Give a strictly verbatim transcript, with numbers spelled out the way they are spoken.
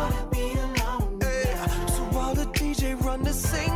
wanna be alone. Ay, so while the D J run the same